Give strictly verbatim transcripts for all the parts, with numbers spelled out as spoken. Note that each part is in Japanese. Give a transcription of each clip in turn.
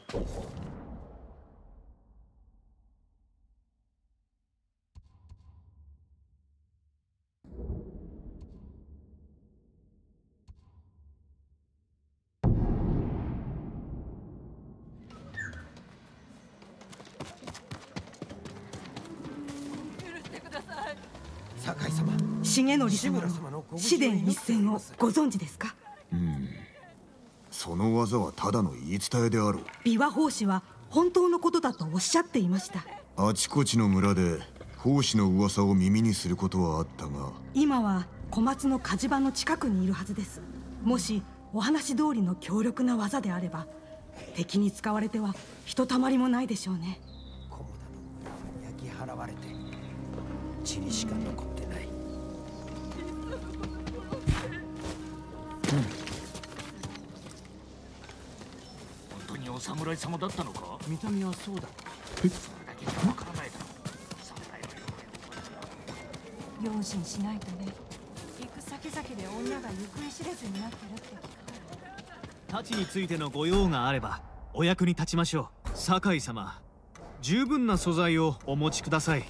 酒井様、 重則様の紫伝一戦をご存知ですか？ うん、その技はただの言い伝えであろう。 琵琶法師は本当のことだとおっしゃっていました。 あちこちの村で法師の噂を耳にすることはあったが、 今は小松の火事場の近くにいるはずです。もしお話通りの強力な技であれば、敵に使われてはひとたまりもないでしょうね。 菰田の村は焼き払われて塵しか残ってない。 うん、本当にお侍様だったのか？ 見た目はそうだ。 それだけはわからないだろう。侍は用心しないとね。行く先々で女が行方知れずになってるって聞く。 太刀についてのご用があればお役に立ちましょう。酒井様、十分な素材をお持ちください。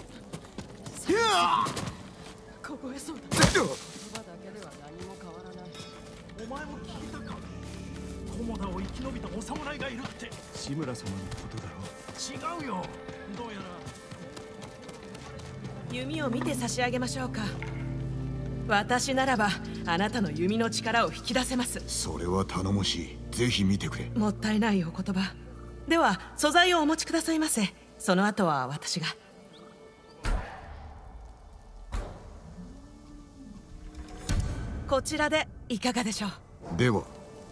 凍えそうだ。 言葉だけでは何も変わらない。 お前も聞いたか？菰田を生き延びたお侍がいるって。 志村様のことだろう。 違うよ。どうやら弓を見て差し上げましょうか。私ならばあなたの弓の力を引き出せます。 それは頼もしい。ぜひ見てくれ。 もったいないお言葉。では素材をお持ちくださいませ。その後は私が。こちらでいかがでしょう。 では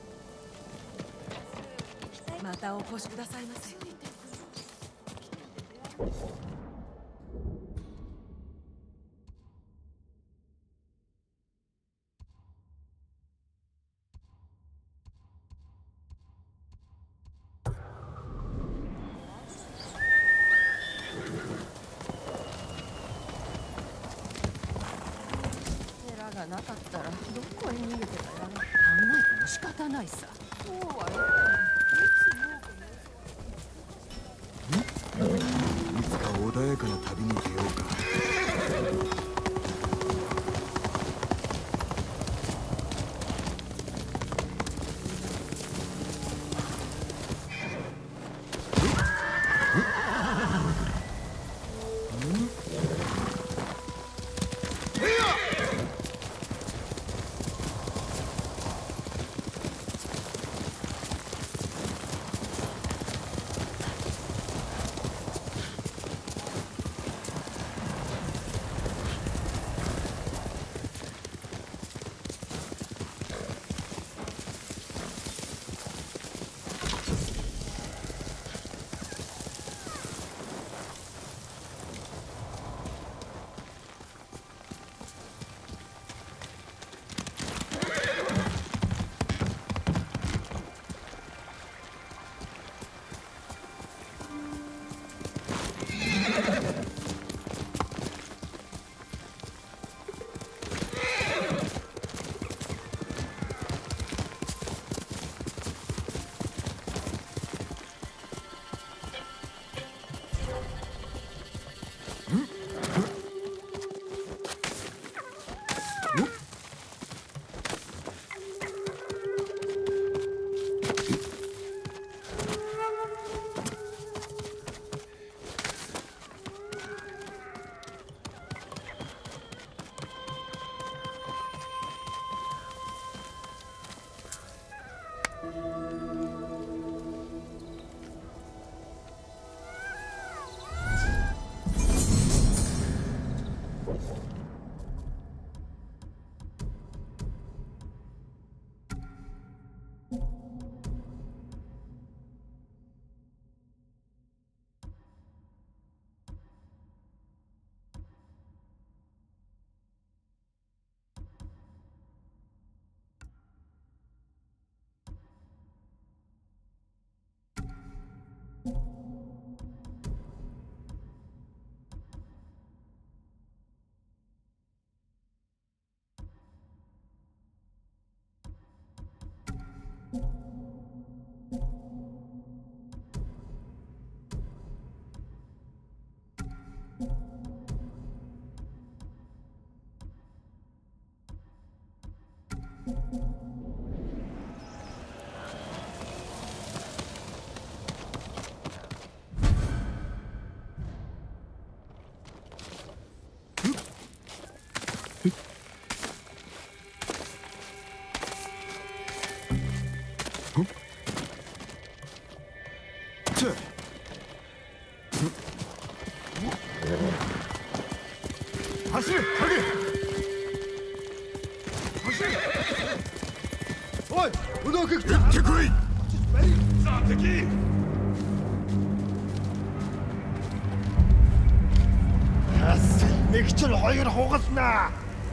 またお越しくださいませ。 がなかったらどこへ逃げてたやろ。考えても仕方ないさ。そうは言っても。 いつか穏やかな旅に出ようか。 走れ、影。走れ。おい、うどん食ってこい。さあ、敵。هسه نكتل غير حوقتنا.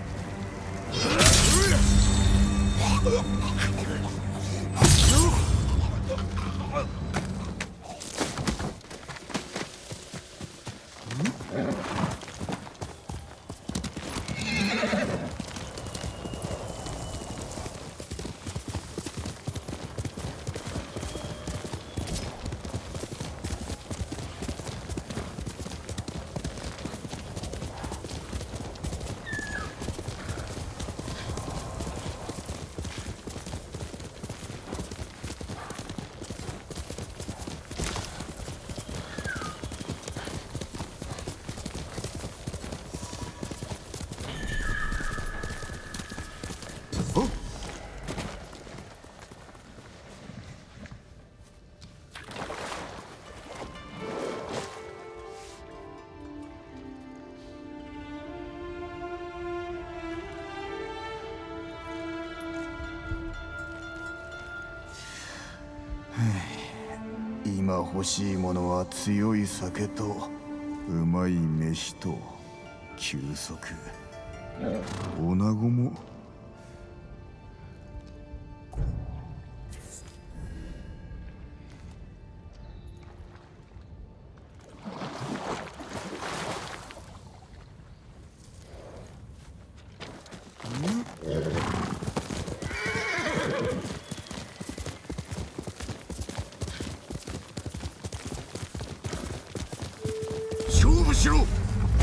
今欲しいものは強い酒とうまい飯と休息。女子も勝負しろ。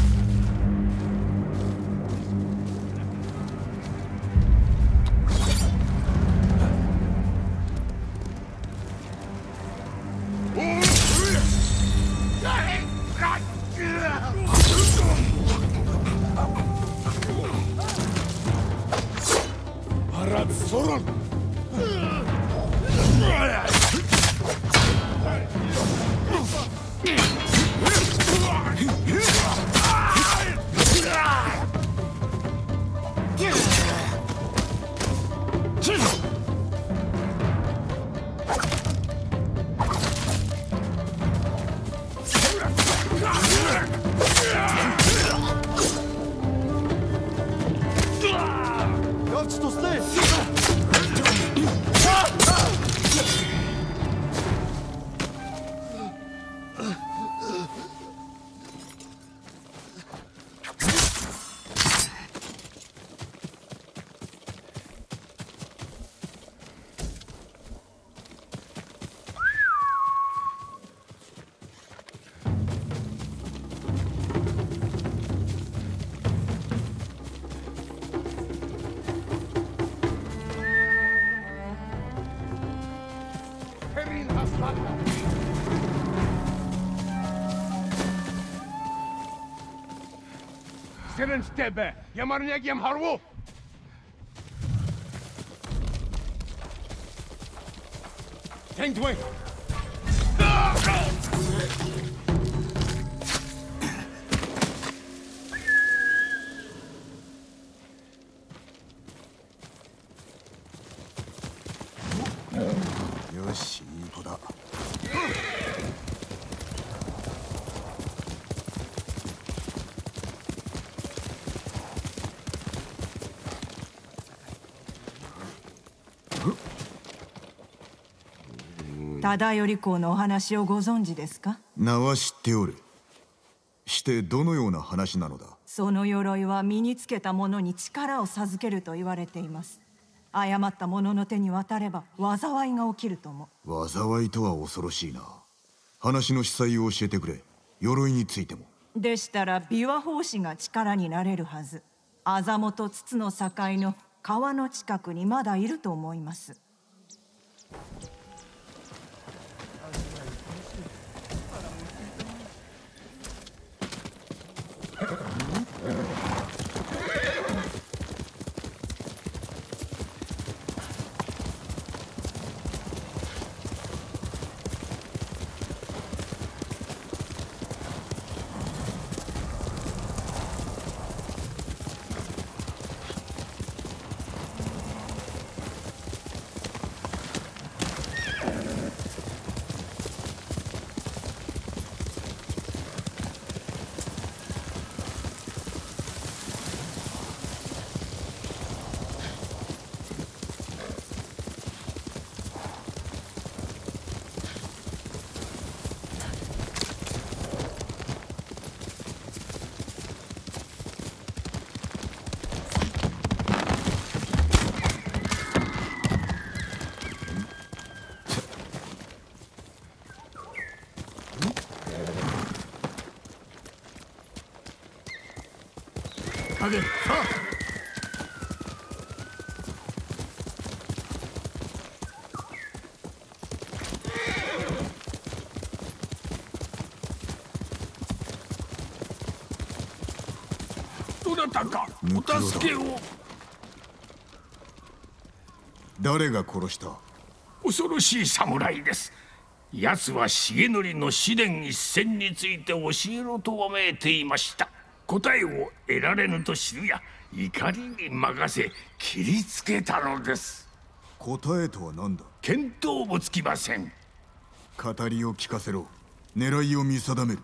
Seren stebe, yamarın yem harvu. Tengdway. よし、いい子だ。 忠頼公のお話をご存知ですか？ 名は知っておる。してどのような話なのだ？ その鎧は身につけた者に力を授けると言われています。誤った者の手に渡れば災いが起きるとも。 災いとは恐ろしいな。話の子細を教えてくれ。鎧についても。 でしたら琵琶法師が力になれるはず。アザモと筒の境の川の近くにまだいると思います。 影、さあどなたかお助けを。 誰が殺した？ 恐ろしい侍です。奴は重則の試練一戦について教えろとわめいていました。答えを得られぬと知るや怒りに任せ切りつけたのです。 答えとは何だ？ 見当もつきません。 語りを聞かせろ。狙いを見定める。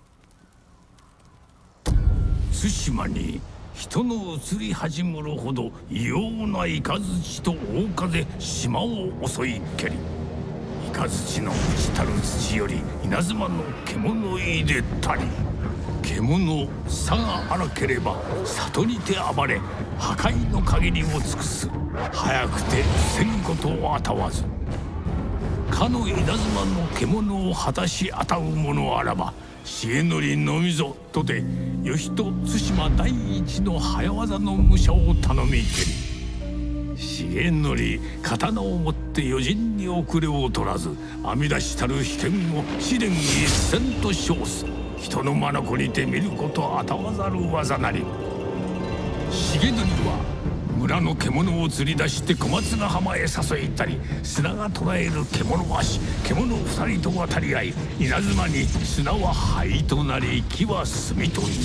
対馬に人の移り始むるほど異様な雷と大風島を襲いけり、雷の朽ちたる土より稲妻の獣いでたり、獣さが荒ければ里にて暴れ破壊の限りを尽くす。早くて防ぐことをあたわず、かの稲妻の獣を果たしあたう者あらば重則のみぞとて義と対馬第一の早業の武者を頼みけり、重則刀を持って余人に遅れを取らず編み出したる秘剣を試練一戦と称す。人の眼にて見ることあたわざる技なり。重則は村の獣を釣り出して小松ヶ浜へ誘いたり、砂が捕らえる獣足獣二人と渡り合い、稲妻に砂は灰となり木は炭となる。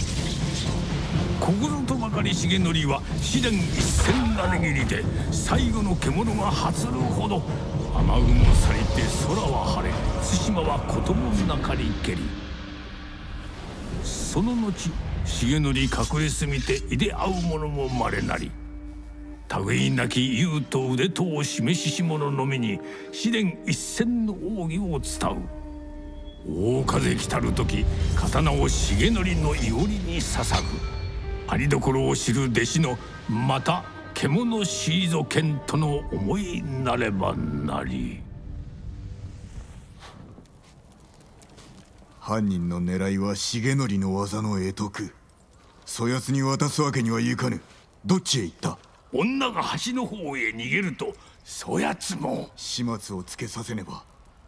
心とばかり重則は試練一戦なれぎりで最後の獣が発るほど、雨雲去りて空は晴れ対馬は子供なかりけり。その後重則隠れすみていで会う者もまれなり、類なき勇と腕とを示しし者のみに試練一戦の奥義を伝う。大風来たる時刀を重則のいおりに捧ぐ。ありどころを知る弟子のまた獣シーゾ剣との思いなればなり。 犯人の狙いは重則の技の会得。そやつに渡すわけにはいかぬ。どっちへ行った？ 女が橋の方へ逃げるとそやつも始末をつけさせねば。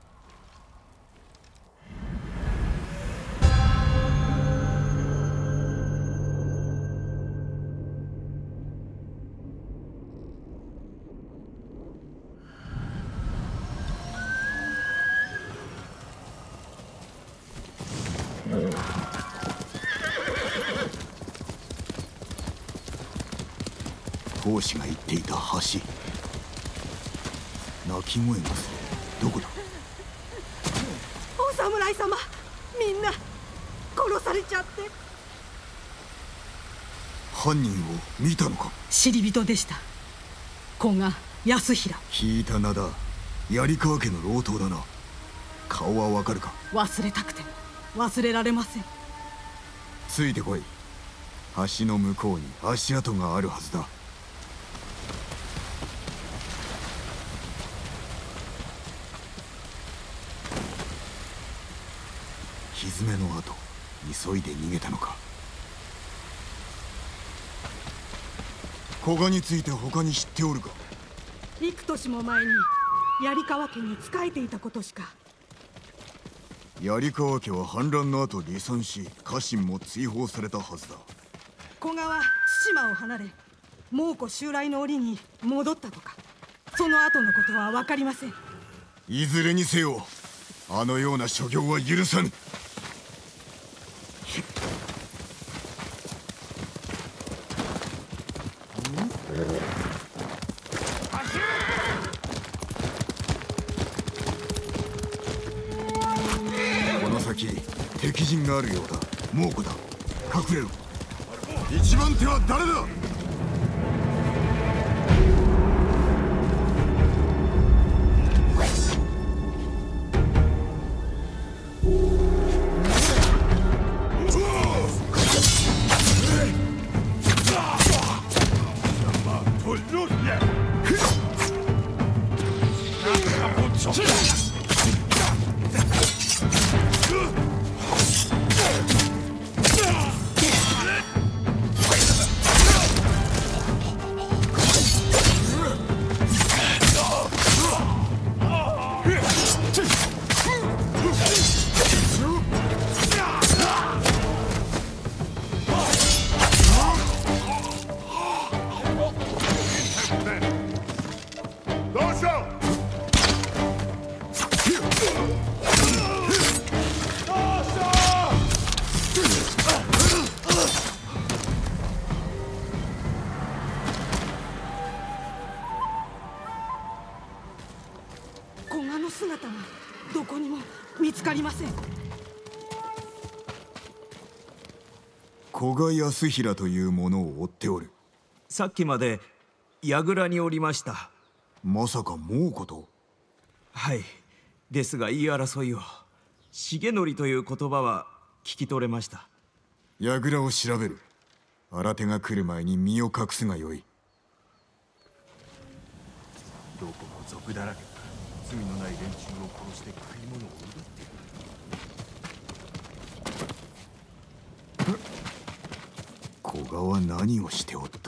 講師が言っていた橋。鳴き声がする。どこだ？ お侍様、みんな殺されちゃって。 犯人を見たのか？ 知り人でした。古賀康平。 聞いた名だ。槍川家の老頭だな。顔はわかるか？ 忘れたくて忘れられません。 ついてこい。橋の向こうに足跡があるはずだ。蹄の後、急いで逃げたのか。 古賀について他に知っておるか？ 幾年も前に槍川家に仕えていたことしか。 槍川家は反乱の後離散し、家臣も追放されたはずだ。 古賀は対馬を離れ蒙古襲来の折に戻ったとか、その後のことは分かりません。 いずれにせよあのような所業は許さぬ。この先敵陣があるようだ。蒙古だ、隠れろ。一番手は誰だ？ 古賀の姿がどこにも見つかりません。 古賀康平という者を追っておる。 さっきまで櫓におりました。 まさか蒙古と？ はい。ですが言い争いを。重則という言葉は聞き取れました。 櫓を調べる。新手が来る前に身を隠すがよい。 どこも賊だらけだ。罪のない連中を殺して食い物を奪っている。 古賀は何をしておった？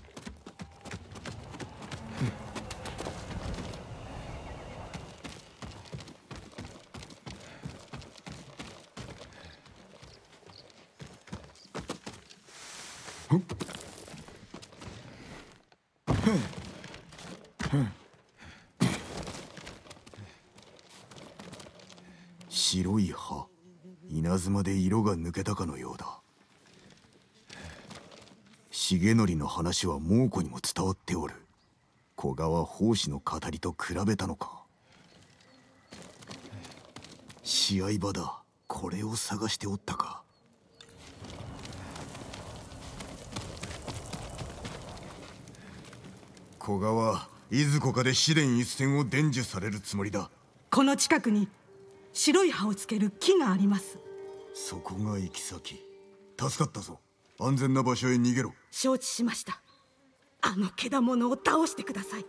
白い葉、稲妻で色が抜けたかのようだ。重則の話は蒙古にも伝わっておる。古賀は法師の語りと比べたのか。試合場だ。これを探しておったか。古賀はいずこかで紫電一戦を伝授されるつもりだ。 この近くに白い葉をつける木があります。 そこが行き先。助かったぞ。安全な場所へ逃げろ。 承知しました。あの獣を倒してください。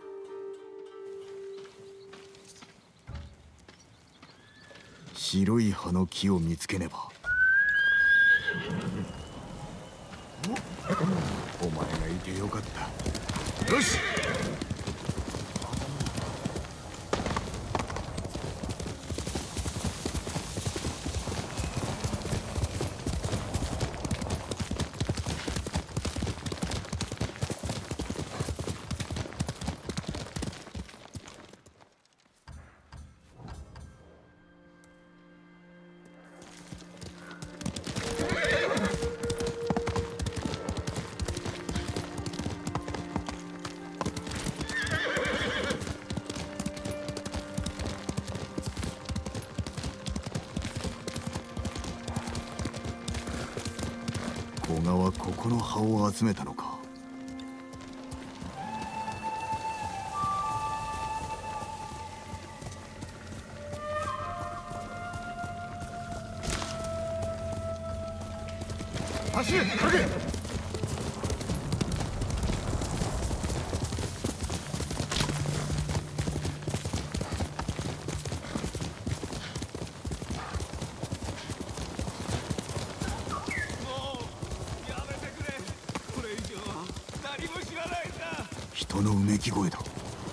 白い葉の木を見つけねば。お前がいてよかった。よし。古賀はここの葉を集めたのか。走れ、影。 何も知らないこのうめき声だ。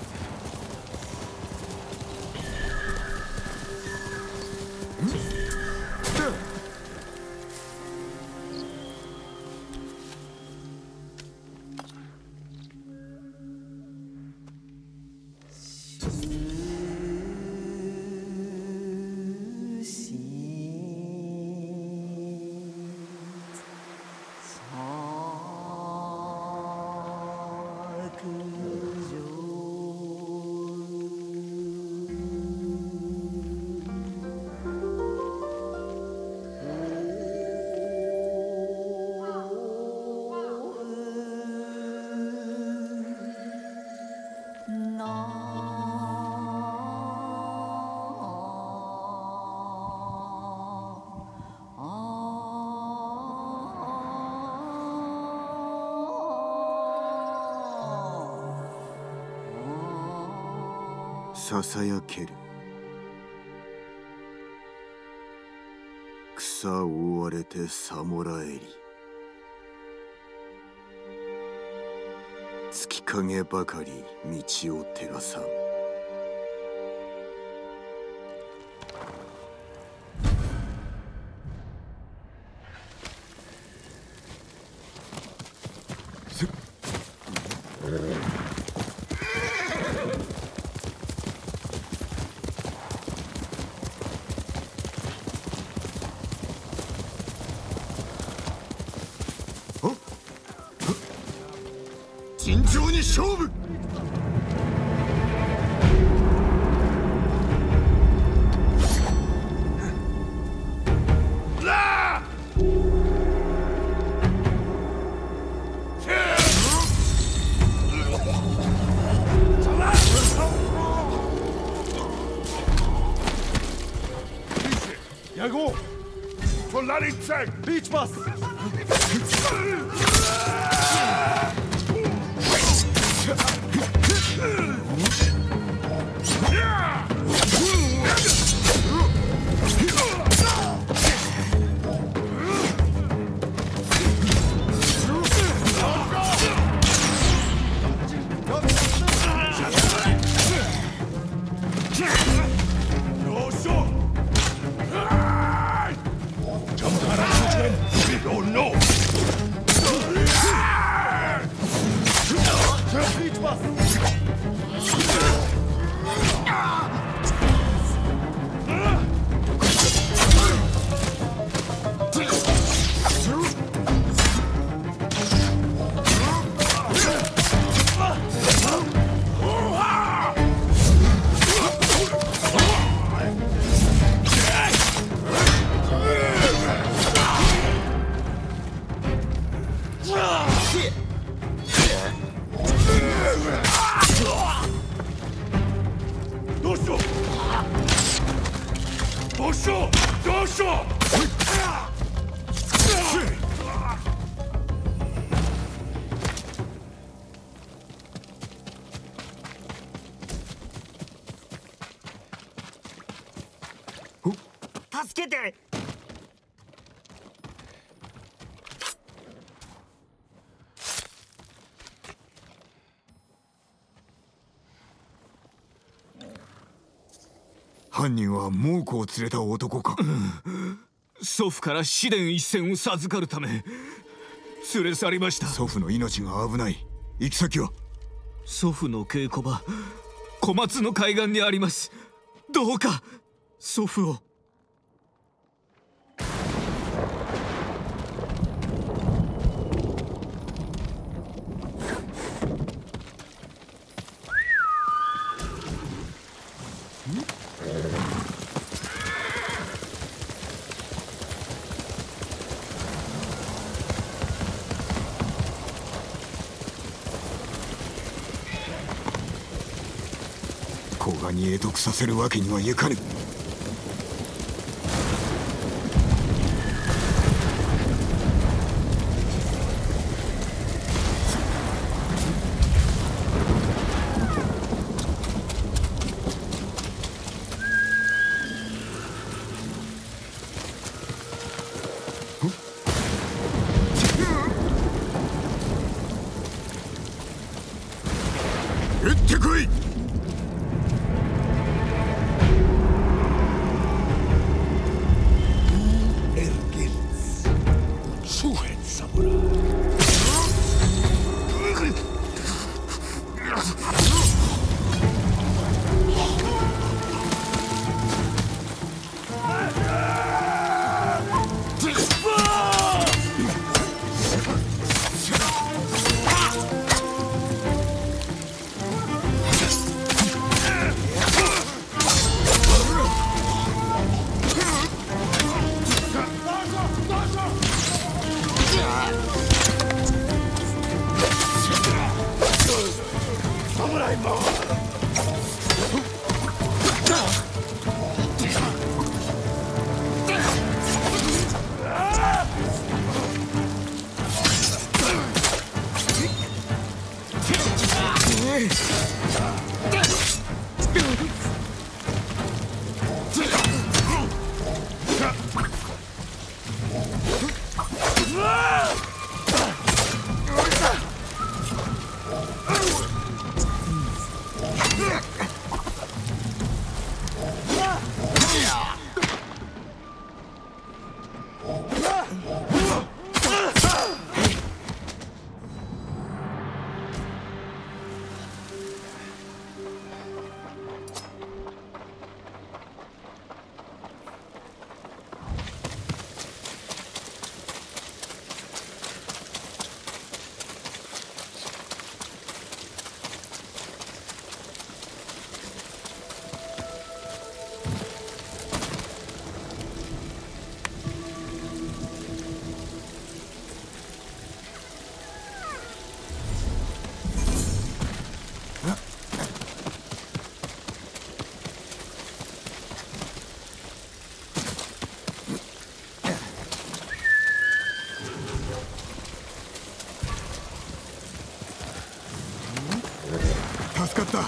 ささやける。草覆われてさもらえり、月影ばかり道を照らさん。尋常に勝負。 Jago! Polarizek! Beach bus! 助けて。 犯人は猛虎を連れた男か。 祖父から紫電一線を授かるため連れ去りました。 祖父の命が危ない。行き先は？ 祖父の稽古場、小松の海岸にあります。どうか祖父を。 古賀に会得させるわけにはいかぬ。 撃ってこい。 エルギルス周辺侍。 助かった。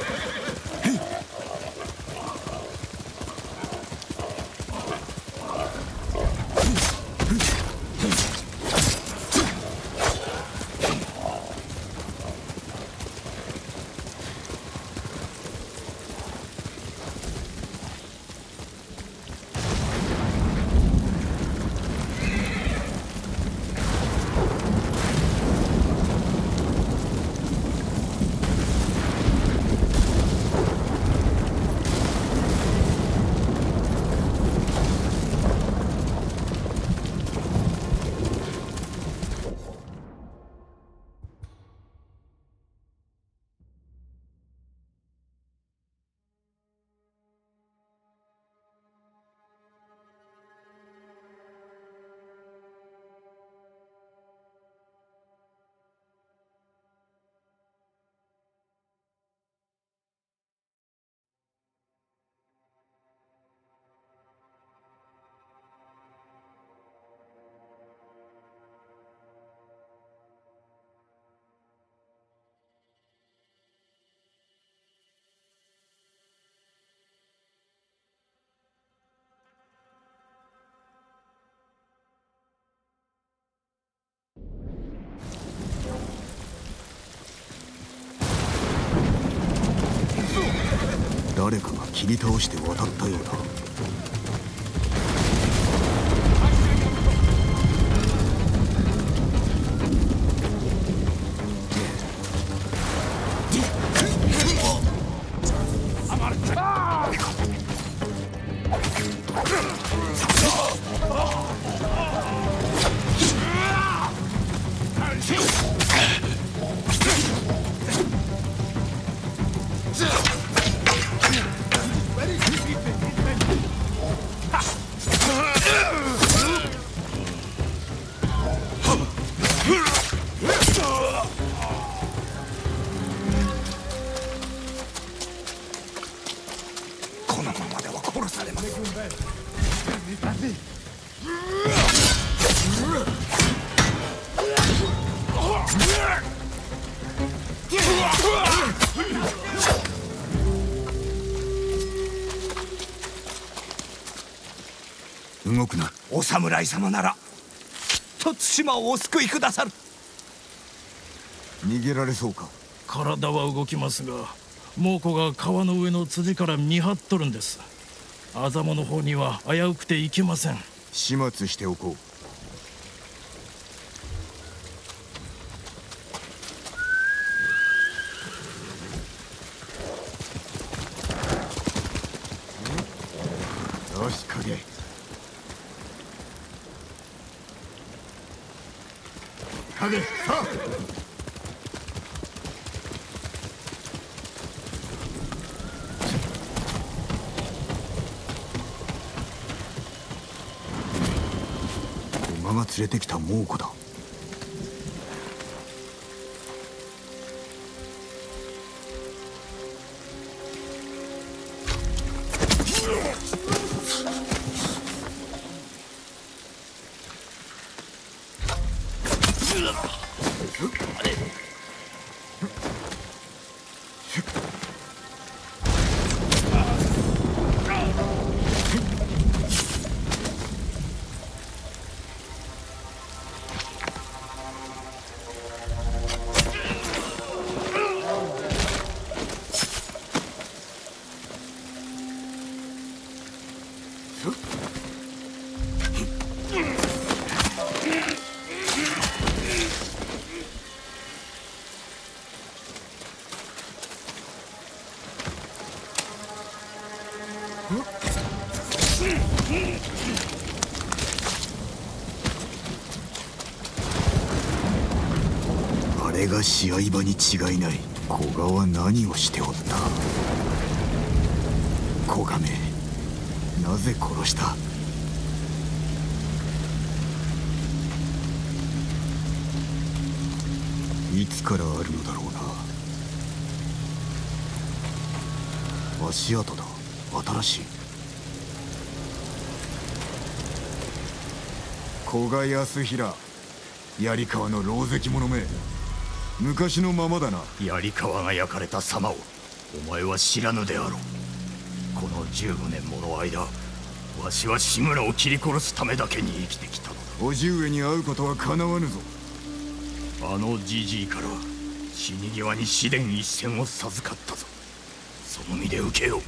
誰かが切り倒して渡ったようだ。動くな。 お侍様ならきっと対馬をお救いくださる。 逃げられそうか。 体は動きますが、猛虎が川の上の辻から見張っとるんです。アザモの方には危うくて行けません。 始末しておこう。よし、影。影、さあ。馬が連れてきた猛虎だ。あれが試合場に違いない。古賀は何をしておった。古賀め、なぜ殺した。いつからあるのだろうな。足跡だ。新しい。古賀康平、槍川の狼藉者め。昔のままだな。 槍川が焼かれた様をお前は知らぬであろう。このじゅうごねんもの間、わしは志村を切り殺すためだけに生きてきたのだ。 叔父上に会うことはかなわぬぞ。 あのじじいから死に際に紫電一線を授かったぞ。その身で受けよう。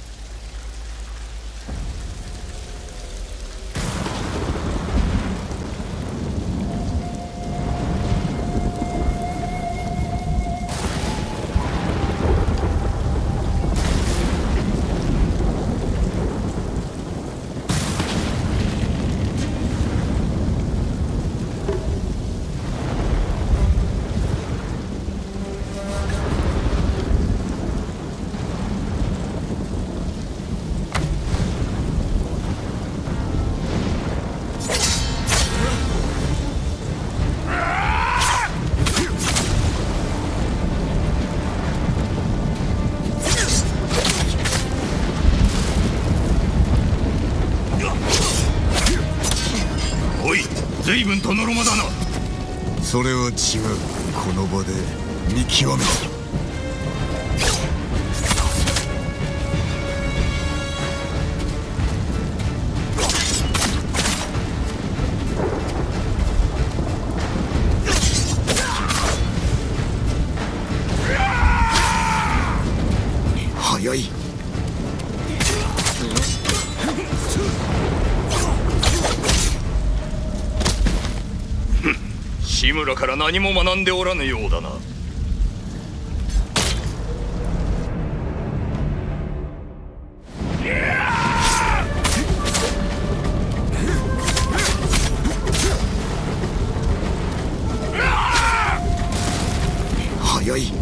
随分とのろまだな。 それは違う。この場で見極めた。早い。 志村から何も学んでおらぬようだな。 早い。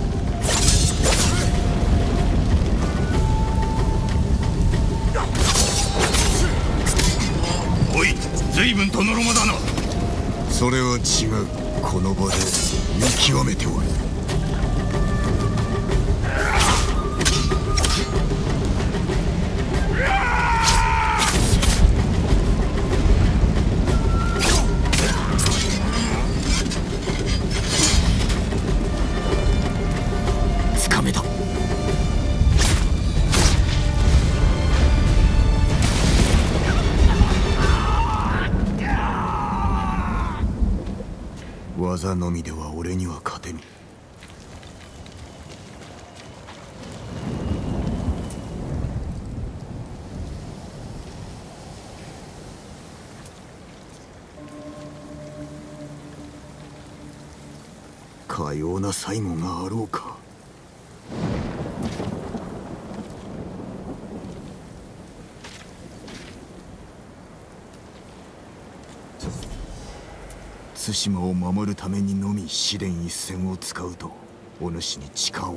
おい、随分とのろまだな。 それは違う。この場で見極めておる。つかめた。技のみでは俺には勝てぬ。 かような最後があろうか。対馬を守るためにのみ試練一戦を使うとお主に誓おう。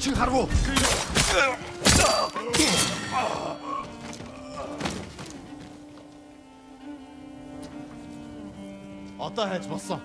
Harbo! Ateş bassa.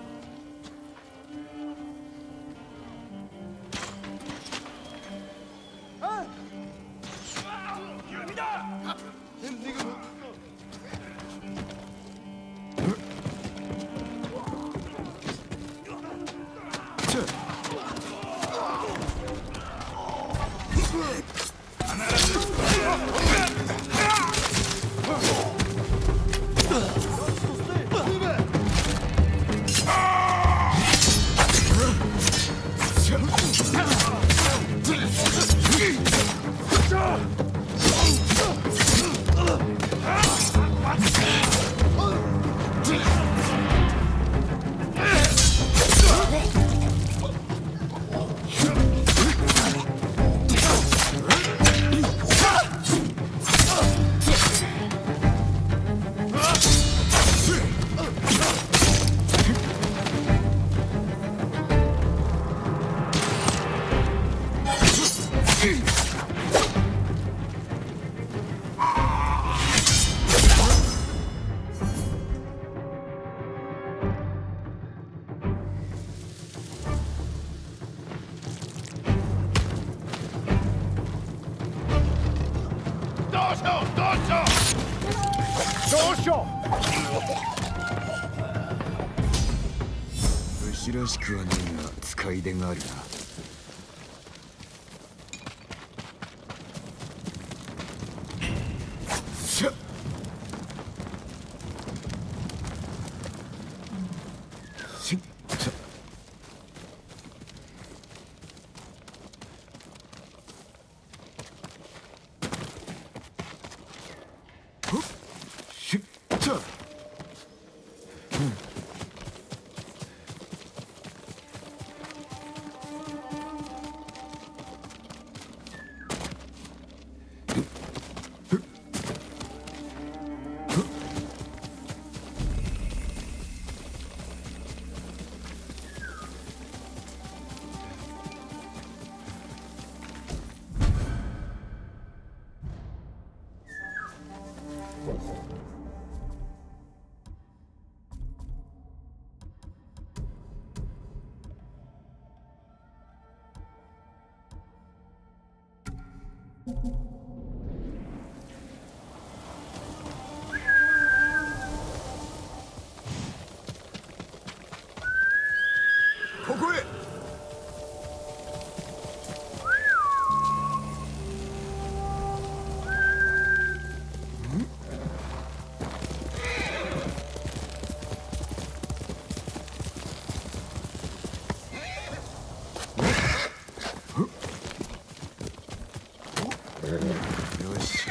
武士らしくはねえが使い出があるな。しゃっしっしゃっほっしっしゃっここへ。よし。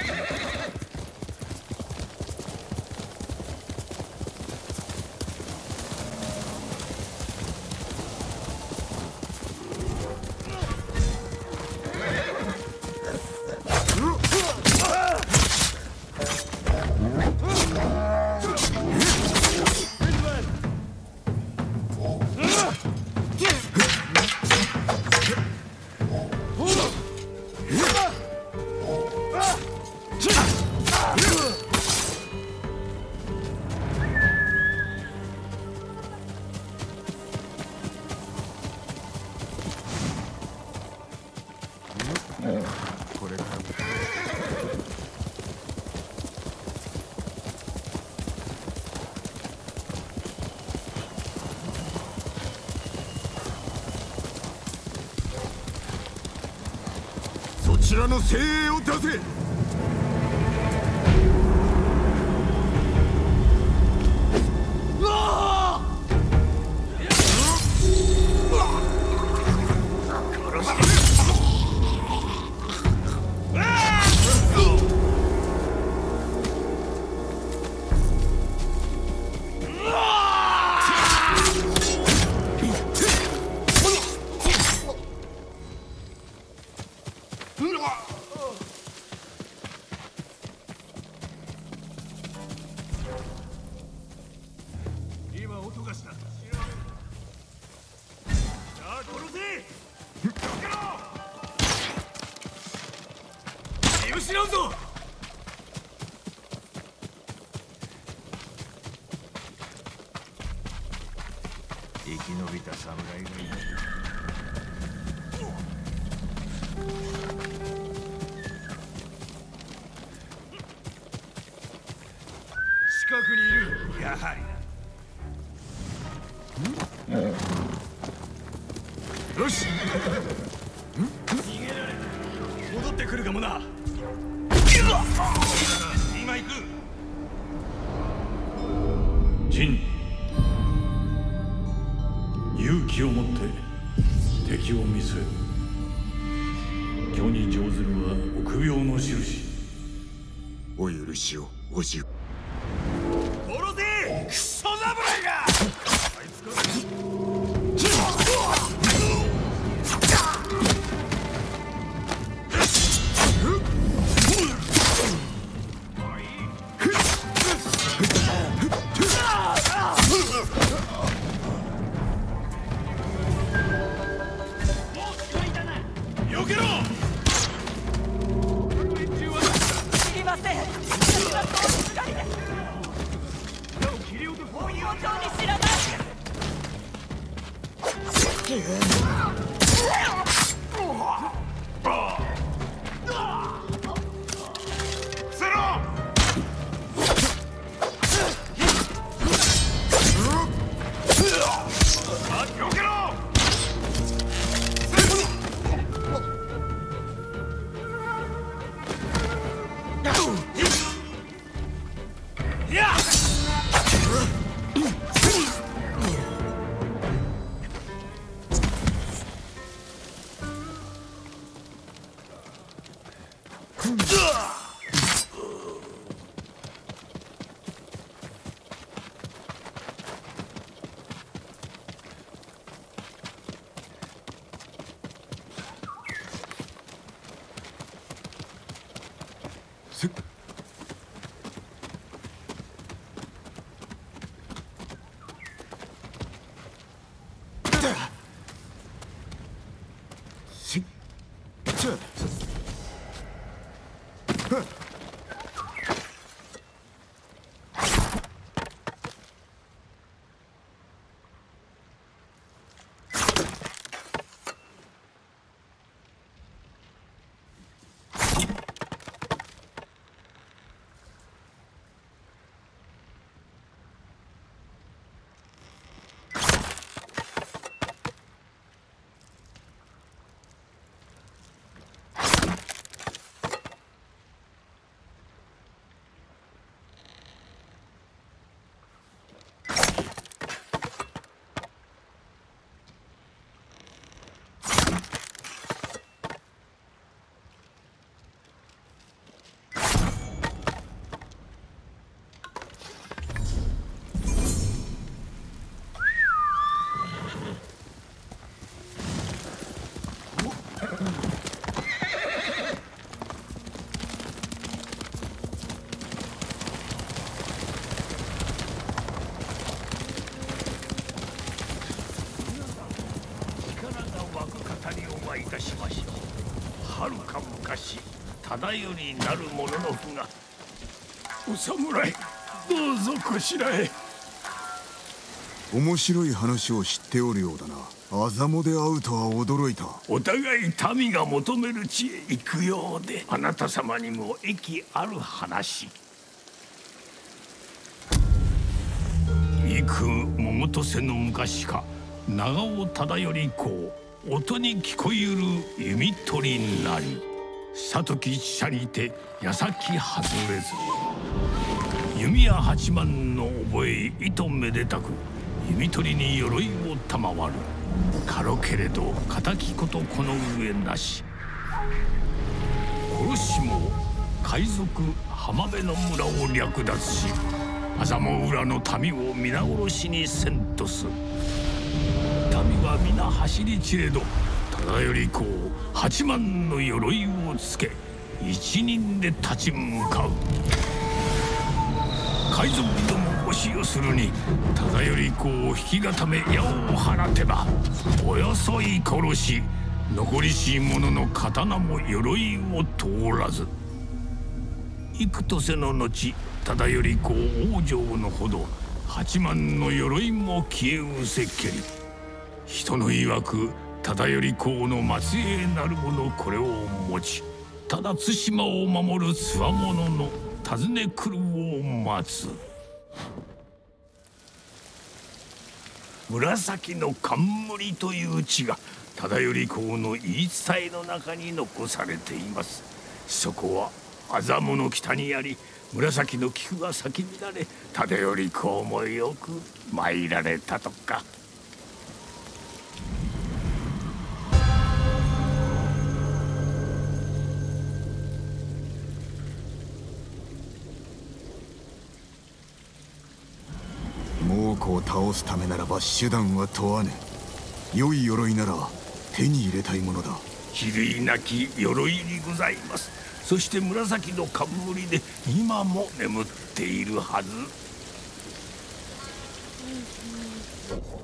これからもそちらの精鋭を出せ。 今音がした。じゃあ殺せ。よけろ。 知らんぞ。 生き延びた侍がいる。近くにいる。やはりよし。逃げられた。戻ってくるかもな。今行く。 ジン、勇気を持って敵を見据える。巨に乗ずるは臆病の印。 お許しを、おじゅ。 殺せ、クソ侍が。あいつか。 忠頼になる者のふが。お侍、どうぞこしらへ。 面白い話を知っておるようだな。アザモで会うとは驚いた。 お互い民が求める地へ行くようで、あなた様にも益ある話。幾桃と瀬の昔か、長尾忠頼公、音に聞こえる弓取りなり。里木社にて矢先外れず、弓矢八幡の覚えいとめでたく、弓取りに鎧を賜る。軽けれど敵ことこの上なし。殺しも海賊浜辺の村を略奪し、狭間浦の民を皆殺しにせんとす。民は皆走り散れど、忠頼公八幡の鎧をつけ、一人で立ち向かう。海賊ども押し寄するに、忠頼公を引き固め矢を放てば、およそい殺し、残りし者の刀も鎧を通らず。 幾年の後忠頼公往生のほど八万の鎧も消えうせけり。人の曰く忠頼公の末裔なる者これを持ち、ただ対馬を守るつわものの訪ね来るを待つ。紫の冠という地が忠頼公の言い伝えの中に残されています。そこは麻布の北にあり、紫の菊が咲き乱れ、忠頼公もよく参られたとか。 猛虎を倒すためならば手段は問わぬ。良い鎧なら手に入れたいものだ。 比類なき鎧にございます。そして紫の冠で今も眠っているはず。